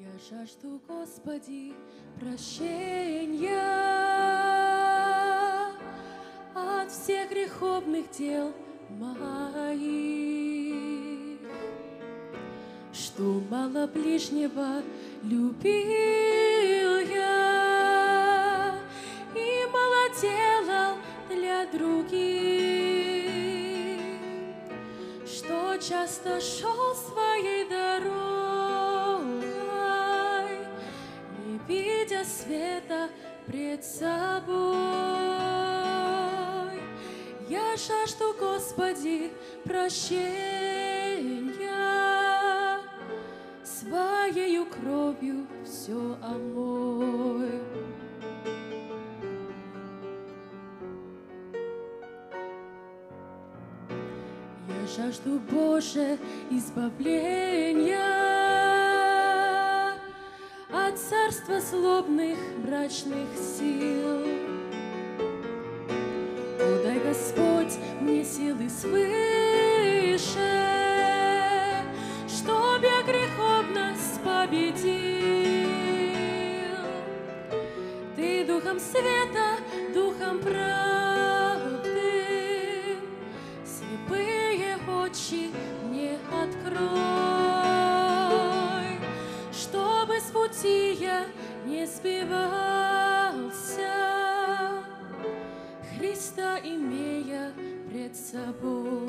Я жажду, Господи, прощения от всех греховных дел моих, что мало ближнего любил я и мало делал для других, что часто шел своей дорогой, не видя света пред собой. Я жажду, Господи, прощения, своею кровью все омой. Я жажду, Боже, избавления от царства злобных мрачных сил. О, дай, Господь, мне силы свыше, чтоб я греховность победил. Ты духом света, духом правды, слепые очи мне открой, чтобы с пути я не сбивался, Христа имея пред собой.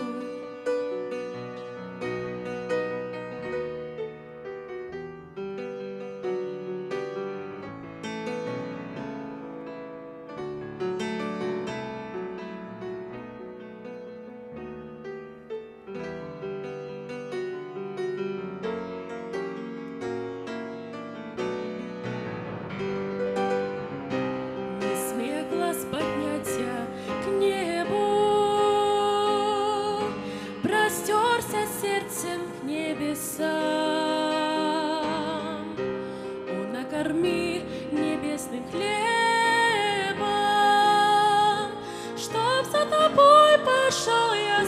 Сердцем к небесам, О, накорми небесным хлебом, чтоб за тобой пошел я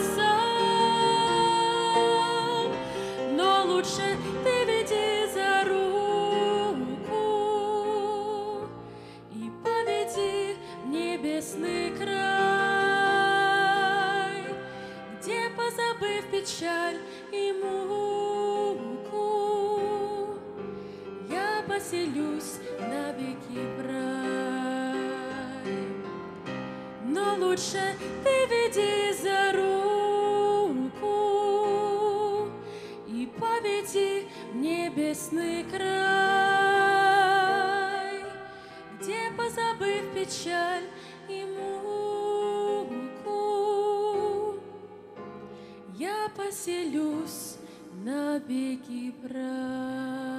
сам. Но лучше ты веди за руку и поведи в небесный край, где, позабыв печаль и муку, я поселюсь навеки в рай. Но лучше ты веди за руку и поведи в небесный край, где, позабыв печаль и муку, я поселюсь навеки в рай.